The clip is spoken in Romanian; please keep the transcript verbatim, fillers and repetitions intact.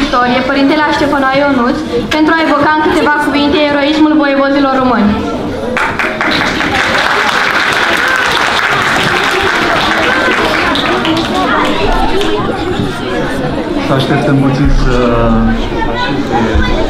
istorie, Părintele Ștefănae Ionuț, pentru a evoca în câteva cuvinte eroismul voievozilor români. Să așteptăm puțin să